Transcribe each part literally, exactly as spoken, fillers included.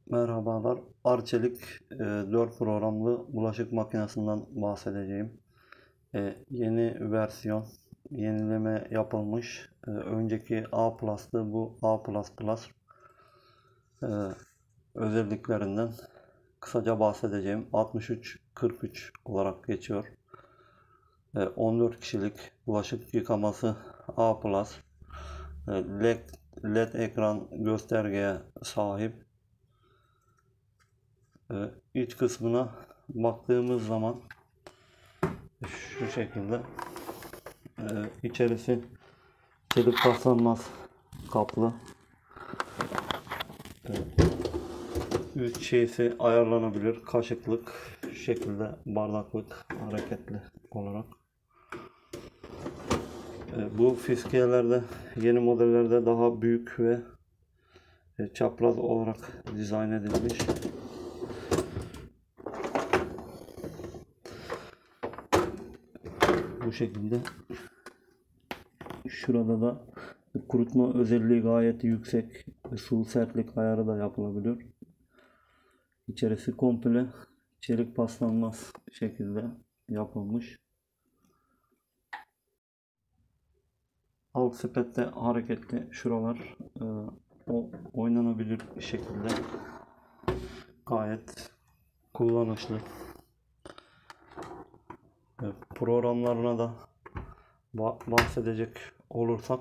Merhabalar. Arçelik e, dört programlı bulaşık makinesinden bahsedeceğim. E, yeni versiyon, yenileme yapılmış. E, önceki A Plus'tı, bu A plus plus. E, özelliklerinden kısaca bahsedeceğim. altmış üç kırk üç olarak geçiyor. E, on dört kişilik bulaşık yıkaması A plus. E, LED, LED ekran göstergeye sahip. Ee, iç kısmına baktığımız zaman şu şekilde ee, içerisi çelik paslanmaz kaplı. Ee, üç şeysi ayarlanabilir. Kaşıklık, şu şekilde bardaklık hareketli olarak. Ee, bu fiskiyelerde, yeni modellerde daha büyük ve e, çapraz olarak dizayn edilmiş. Bu şekilde. Şurada da kurutma özelliği gayet yüksek. Su sertlik ayarı da yapılabiliyor. İçerisi komple çelik paslanmaz şekilde yapılmış. Alt sepette hareketli şuralar e, o oynanabilir şekilde gayet kullanışlı. E, programlarına da bahsedecek olursak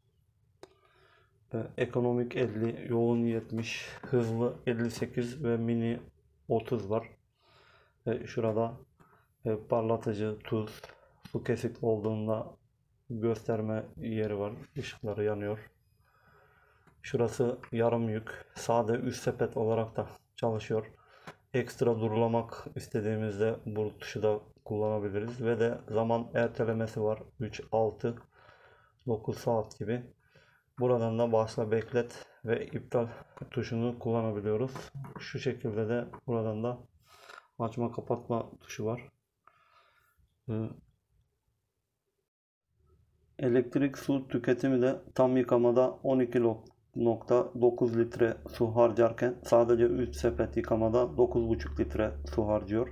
e, ekonomik elli, yoğun yetmiş, hızlı elli sekiz ve mini otuz var. E, şurada e, parlatıcı, tuz, su kesik olduğunda gösterme yeri var. Işıkları yanıyor. Şurası yarım yük. Sade üst sepet olarak da çalışıyor. Ekstra durulamak istediğimizde bu tuşu da kullanabiliriz. Ve de zaman ertelemesi var. üç, altı, dokuz saat gibi. Buradan da başla, beklet ve iptal tuşunu kullanabiliyoruz. Şu şekilde de buradan da açma kapatma tuşu var. Elektrik su tüketimi de tam yıkamada on iki nokta dokuz litre su harcarken sadece üç sepet yıkamada dokuz buçuk litre su harcıyor.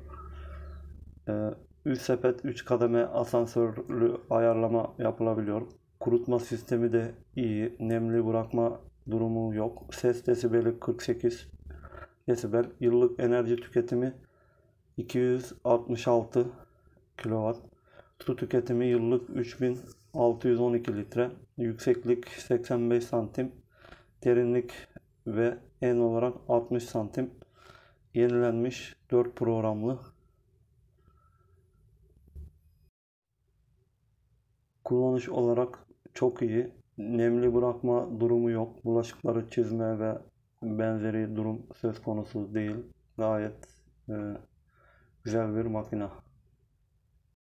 üç sepet üç kademe asansörlü ayarlama yapılabiliyor. Kurutma sistemi de iyi. Nemli bırakma durumu yok. Ses desibeli kırk sekiz desibel. Yıllık enerji tüketimi iki yüz altmış altı kilowatt. Su tüketimi yıllık üç bin altı yüz on iki litre. Yükseklik seksen beş santim. Derinlik ve en olarak altmış santim. Yenilenmiş dört programlı. Kullanış olarak çok iyi. Nemli bırakma durumu yok. Bulaşıkları çizme ve benzeri durum söz konusu değil. Gayet e, güzel bir makine.